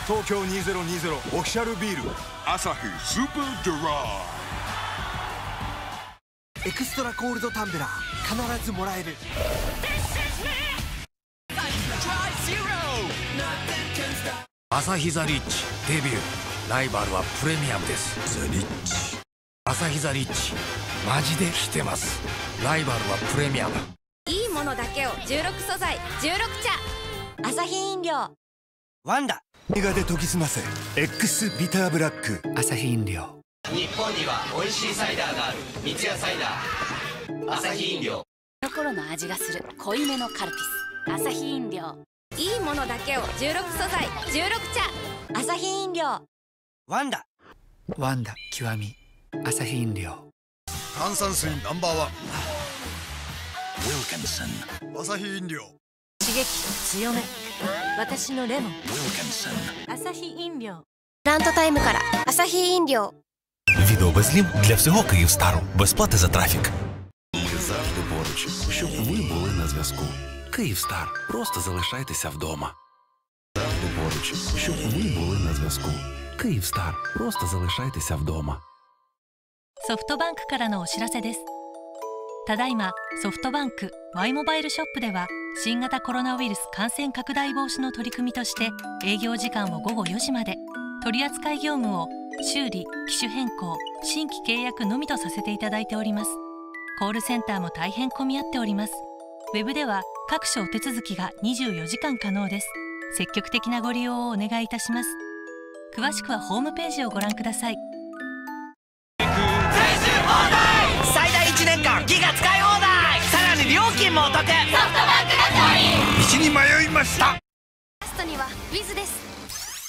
東京2020オフィシャルビールアサヒスーパードライ。エクストラコールドタンブラー必ずもらえる。 アサヒザリッチデビュー。ライバルはプレミアムです。ザリッチアサヒザリッチマジで来てます。ライバルはプレミアム。 いいものだけを16素材16茶。アサヒ飲料。 ワンダ映画で研ぎ澄ませ X ビターブラック。 アサヒ飲料。 日本には美味しいサイダーがある。三ツ矢サイダー。アサヒ飲料。 心の味がする濃いめのカルピス。アサヒ飲料。いいものだけを16素材16茶。アサヒ飲料。 ワンダワンダ極みアサヒ飲料。 炭酸水ナンバーワンウィルキンソン。 アサヒ飲料。 刺激強め私のレモン。 ウィルキンソン。 アサヒ飲料。ラントタイムからアサヒ飲料。 Відеобезлім для всього Київстару. Без плати за трафік. Ми завжди поруч, щоб ви були на зв'язку. Київстар. Просто залишайтеся вдома. Завжди поруч, щоб ви були на зв'язку. Київстар. Просто залишайтеся вдома. ソフトバンクからのお知らせです。ただいまソフトバンク Y モバイルショップでは新型コロナウイルス感染拡大防止の取り組みとして営業時間を午後4時まで、取扱業務を修理・機種変更・新規契約のみとさせていただいております。コールセンターも大変混み合っております。ウェブでは各種お手続きが24時間可能です。積極的なご利用をお願いいたします。詳しくはホームページをご覧ください。 最大1年間ギガ使い放題。さらに料金もお得。ソフトバンクの勝利。 道に迷いました。 ラストにはウィズです。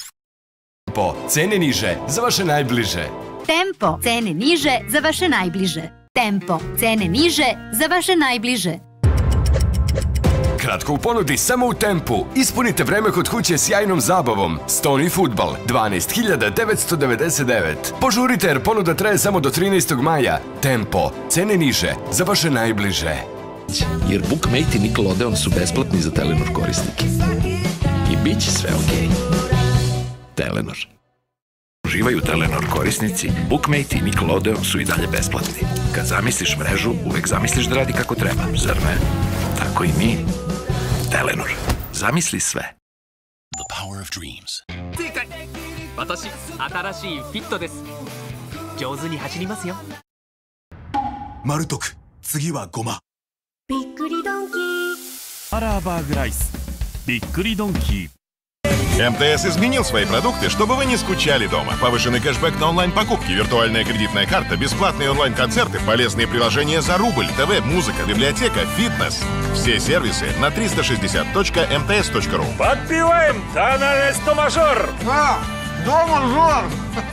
Tempo, cene niže za vaše najbliže. Tempo, cene niže za vaše najbliže. Tempo, cene niže za vaše najbliže. Kratko u ponudi samo u Tempu. Ispunite vreme kod kuće sjajnom zabavom. Stoni fudbal, 12.999. Požurite jer ponuda traje samo do 13. maja. Tempo, cene niže za vaše najbliže. Jer Bookmate i Nickelodeon su besplatni za Telenor korisnike. I bit će sve okej. Telenor. Uživaju Telenor korisnici, Bookmate i Nickelodeon su i dalje besplatni. Kad zamisliš mrežu, uvek zamisliš da radi kako treba, zar ne? Tako i mi. Telenor. Zamisli sve. The power of dreams. 私、新しいフィットです。上手に走りますよ。 マルトク次はゴマ。 びっくりドンキー。 アラーバーグライス。びっくりドンキー。 МТС изменил свои продукты, чтобы вы не скучали дома. Повышенный кэшбэк на онлайн-покупки, виртуальная кредитная карта, бесплатные онлайн-концерты, полезные приложения за рубль, ТВ, музыка, библиотека, фитнес. Все сервисы на 360.mts.ru. Подпеваем тональность до мажор. А, до мажор.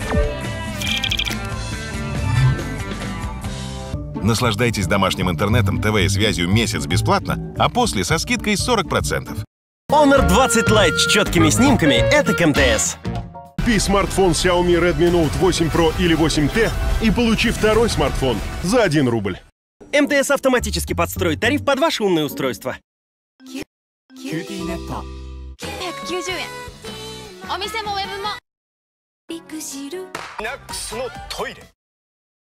Наслаждайтесь домашним интернетом, ТВ и связью месяц бесплатно, а после со скидкой 40%. Honor 20 Lite с четкими снимками – это к МТС. Купи смартфон Xiaomi Redmi Note 8 Pro или 8T и получи второй смартфон за 1 рубль. МТС автоматически подстроит тариф под ваше умное устройство. キューティーネット190円。お店もウェブもビッグシール。 ナックスのトイレ。